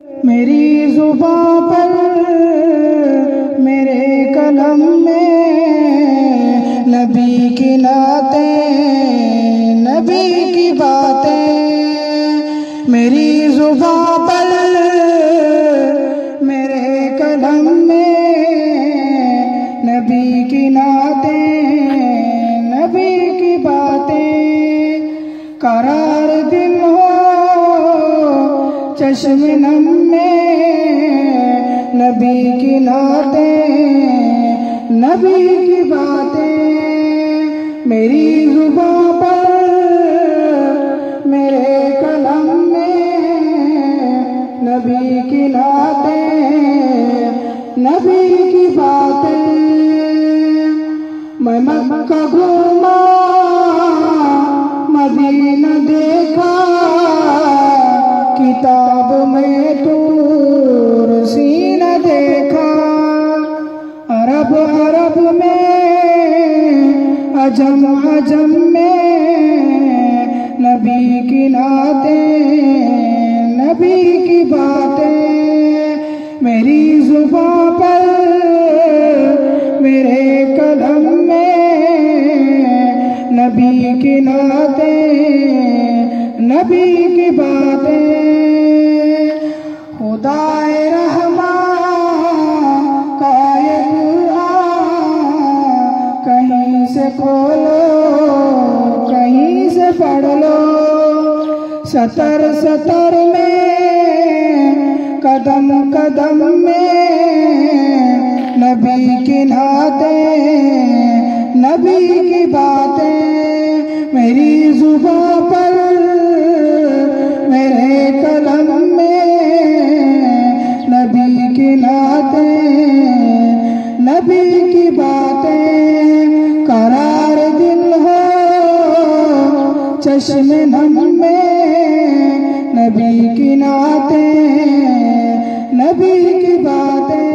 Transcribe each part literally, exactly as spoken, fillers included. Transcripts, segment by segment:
मेरी ज़ुबां पर मेरे कलम में नबी की नातें, नबी की बातें। मेरी ज़ुबां पर मेरे कलम में नबी की नातें, नबी की बातें। करार दिल हो चश्म नम में नबी की नातें, नबी की बातें। मेरी ज़ुबां पर मेरे कलम में नबी की नातें, नबी की बातें। मैं मक्का घूमा मदीना देखा, किताब में तूर सीना देखा। अरब अरब में अजम अजम में नबी की नातें, नबी की बातें। मेरी ज़ुबां पर मेरे कलम में नबी की नातें, नबी की बातें। खुदाए रहमान का ये कुरान कहीं से खोलो कहीं से पढ़ लो। सतर सतर में कदम कदम में नबी की नातें, नबी की बातें। मेरी ज़ुबां पर मेरे कलम में नबी की नातें, नबी की बातें। करार दिल हो चश्म नम में नबी की नातें, नबी की बातें।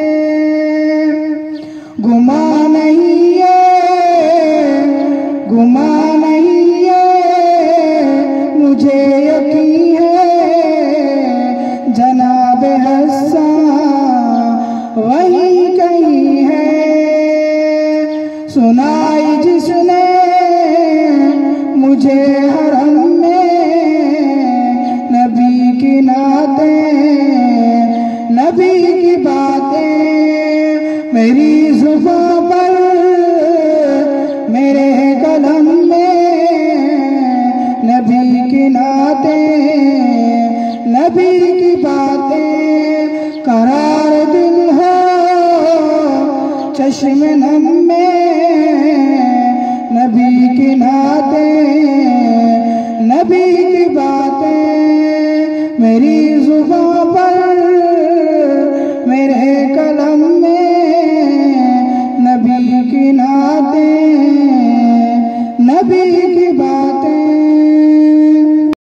गुमा नहीं है गुमा नहीं है मुझे यकीन है जनाब हसन वही कहीं है। सुनाई जिसने मुझे हरम में नबी की नातें, नबी की बातें। मेरी ज़ुबां पर मेरे कलम में नबी की नातें, नबी की बातें। करार दिल हो चश्म नम में नबी की नातें, नबी की बातें। मेरी ज़ुबां पर मेरे कलम